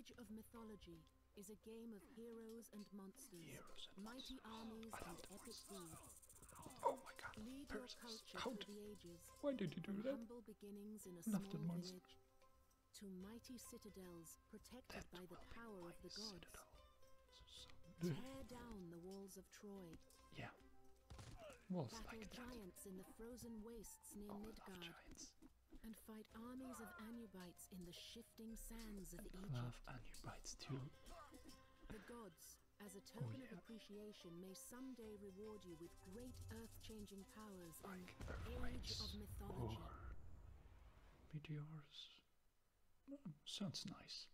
Age of Mythology is a game of heroes and monsters, mighty armies and epic deeds. Oh my god. Lead your culture Count. through the ages, Why did you do from that? humble beginnings in a Left small it once. village to mighty citadels protected That by the will be power my of the gods. citadel. So, Tear down the walls of Troy. yeah. Walls Battle like that. giants in the frozen wastes near Oh, I love Midgard, giants. and fight armies of Anubites in the shifting sands of Egypt. Love Anubites too. The gods, as a token yeah. of appreciation, may someday reward you with great earth-changing powers in Like Age earthquakes of Mythology. or meteors. Sounds nice.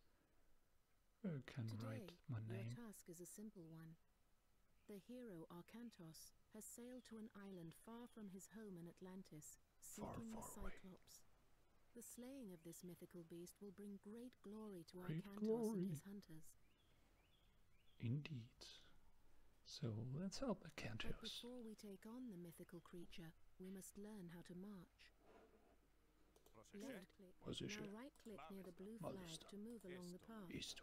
I can Today, write my your name. task is a simple one. The hero Arkantos has sailed to an island far from his home in Atlantis, Far, seeking the far away. Cyclops. The slaying of this mythical beast will bring great glory to Great Arkantos glory. and his hunters. Indeed. So let's help But Acanthos. before we take on the mythical creature, we must learn how to march. Left click. Position. Now right click near the blue flag Malista. to move along the path. East.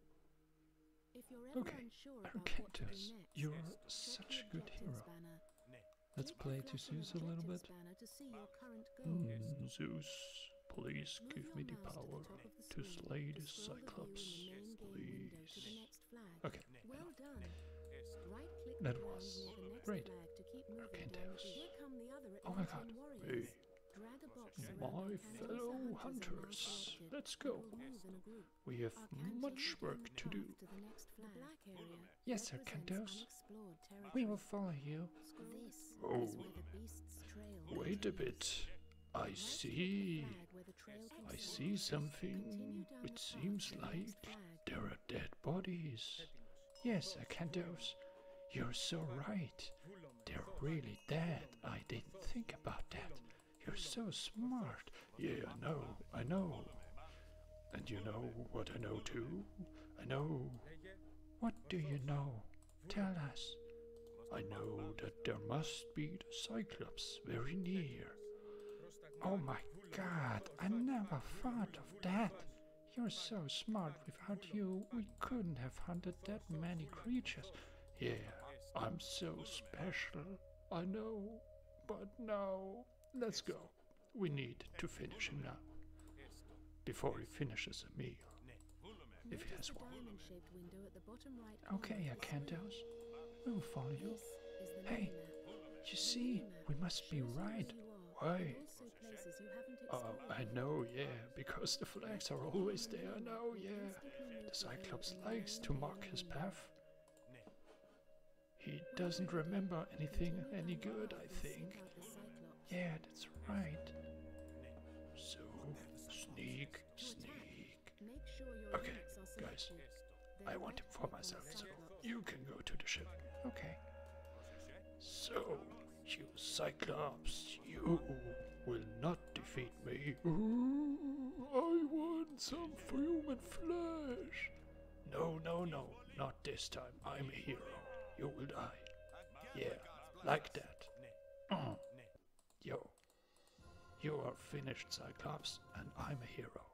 If you're ever Okay, unsure about what to do Acanthos, next, you're check such the a good objectives hero. banner. Let's Keep play a to flash on Zeus a little objectives bit. banner to see your current goal. Zeus, please Move give your me the mouse to power the top of the to screen slay to this scroll the view Cyclops. in the main game window to the Please. next flag. Okay. Well done. Right click That the ground was near the next great. flag to keep moving down the Acanthos. Here come the other Oh my Atlantean god. warriors. Hey, Drag a box around my Arkantos, fellow the are now hunters. selected Let's and go. will move in a group. We have Arkantos much work gain to path do. to the next flag. The black area Yes, represents Arkanthos. unexplored territory. We will follow you. This Oh. is where the beast's trail Wait a continues. bit. I Right click the see. flag where the trail I continues. see Continue something down which the path seems to the like next flag. there are dead bodies. Yes, Acanthos, you're so right. They're really dead. I didn't think about that. You're so smart. Yeah, I know. And you know what I know too? I know. What do you know? Tell us. I know that there must be the Cyclops very near. Oh my god, I never thought of that. You're so smart. Without you, we couldn't have hunted that many creatures. Yeah, I'm so special. I know. But now, let's go. We need to finish him now. Before he finishes a meal. If he Notice has the one. diamond-shaped window at the bottom right Okay, corner of the Acanthos. screen. We'll follow you. This is the Hey, minimap. you see, Minimap we must be shows you where right. you are, Why? and also places you haven't explored. I know, yeah, because the flags are always there now, yeah. The Cyclops likes to mark his path. He doesn't remember anything Continue any down the good, path I and seek think. out the Cyclops. Yeah, that's right. So, sneak. Make sure your Okay, units are guys, selected. Then I want him right for click on myself, the so Cyclops. you can go to the ship. Okay. So, you Cyclops, you will not defeat me. Ooh, I want some human flesh. No, not this time. I'm a hero. You will die. Yeah, like that. Yo, you are finished, Cyclops, and I'm a hero.